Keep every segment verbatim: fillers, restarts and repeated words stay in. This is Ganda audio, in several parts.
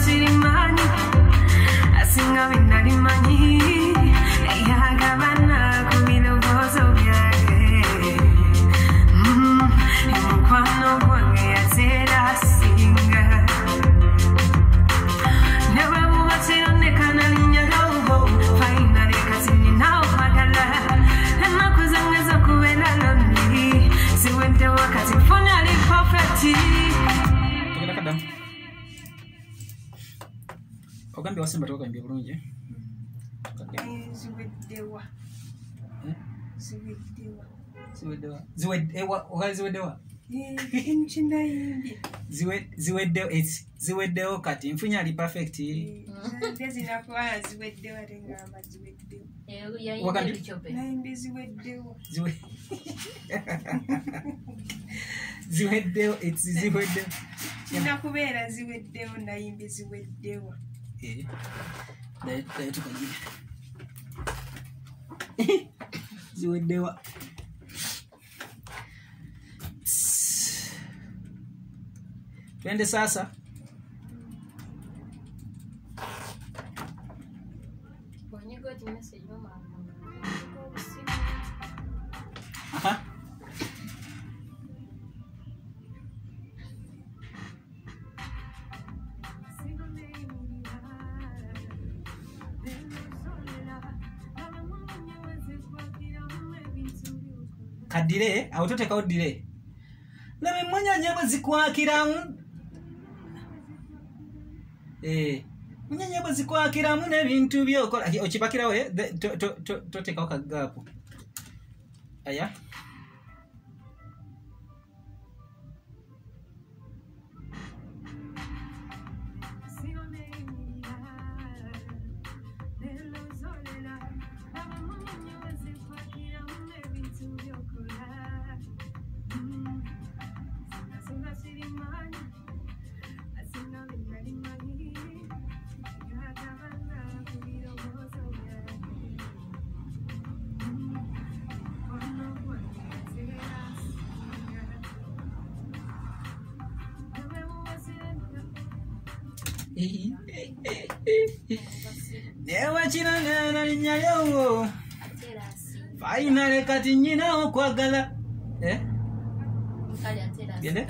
sirimani asinga binalimanyi eyagabana ku birowoozo byange omukwano gwange yateera asinga ne bwe buba kirondekana linnya lyobo finally kati ninawo kwagala ennaku zange z'okubeera lonely ziweddewo kati nfunye ali perfect. Ogambye wasemba tokambye bulungi. Ziweddewa. Ziweddewa. Ziweddewa. Ziweddewa. Ogali ziweddewa. Eh, nchindayimbi. Ziwe ziweddewa it's ziweddewo kati nfunye ali perfect. Ndezi nakuwa ziweddewa tengamba ziweddewa. Eh, Wakandi chope. Nayimbi ziweddewa. Ziwe Ziweddewa it's ziweddewa. Kinakubeera ziweddewo nayimbi ziweddewa. Eh. Dai dai tukajia. Ziweddewa. Twende sasa. When you got the message, mama. Aha. Kadire autoteka odire leme mwanya nyama zikwakiramu eh mwanya nyama zikwakiramu n'ebintu byokola okibakirawo to to to toteka okagapo aya Newa chiranga na linyayo finally kati nyina okwagala eh Kali atera. Gende?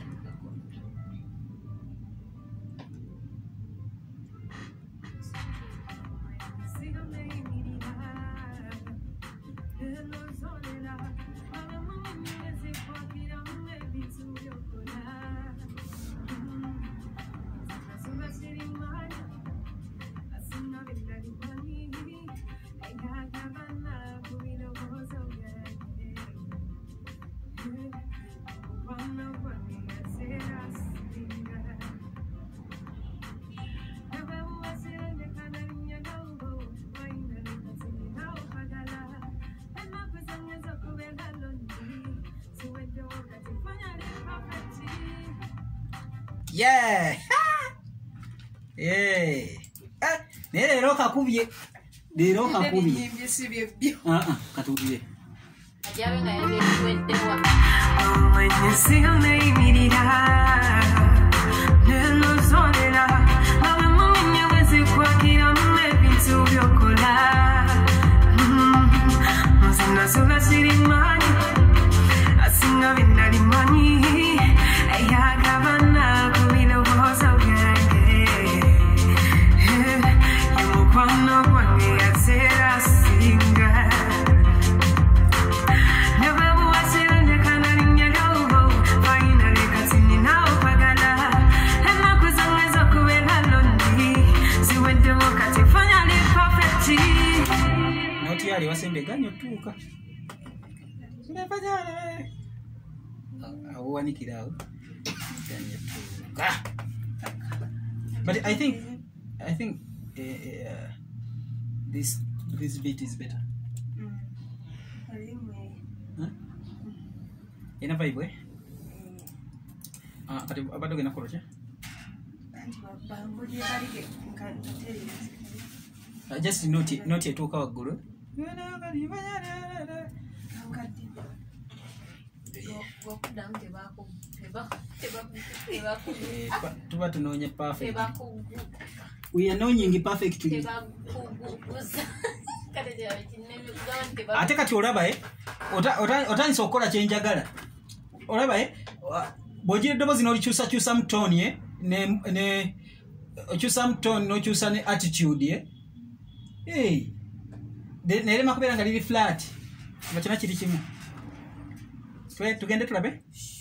Yeah. Yeah. Ah, nere roka kubye. Lero kakubye. Ah ah, katubye. Ajabe nga yali ziweddewa. When you see your name in it, Nello Solera, Mama Mummy was a quacky on maybe to your collar. Mosina Sola City money, I sing of in the money. I have a now, we know what's out there. You will come no one, I said I sing. Yali wasembe ganyo tuka. Sinafanya. Awo nikirawo. Ganyo tuka. But I think I think uh, uh, this this beat is better. Mm. Huh? Ina vibe eh? Ah, but abado gena korocha. Uh, just note note tuka waguru. Yeah. Okuddamu tebaku tebaku tebaku Eh, pa- tuba tunoonya perfect. tebaku We are knowing perfectly. tebakuguza kale kya kinene kugamba tebaku Ate kati olaba eh ota ota otandise okukola kyenjagala. Olaba eh wa- bw'ogira eddoboozi n'olikyusa kyusa mu tone eh ne ne okyusa mu tone n'okyusa ne attitude eh. Hey. De nerema kubeera nga liri flat. Nga kyonna kiri kimu. Twe tugende tulabe.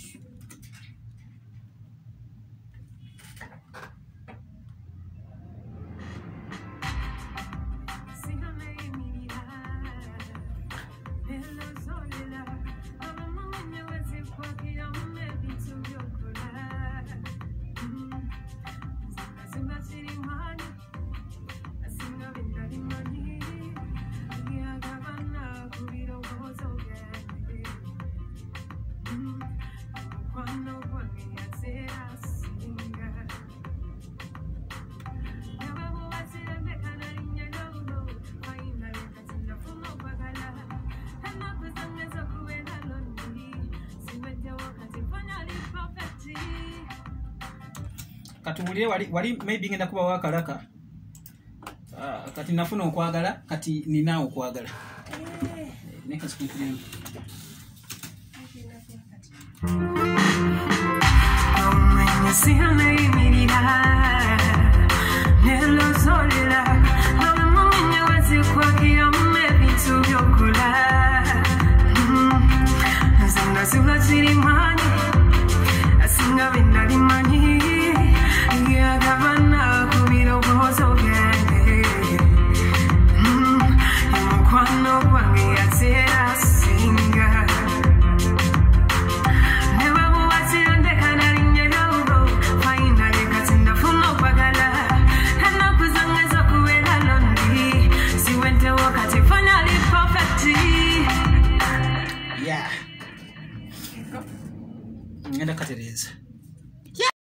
Katubulire wali wali maybe ngenda kuba wakalaka. Ah, kati nafuna okwagala kati nina okwagala. Eh, neka sikukirimu. Yeah. Ngenda katereza.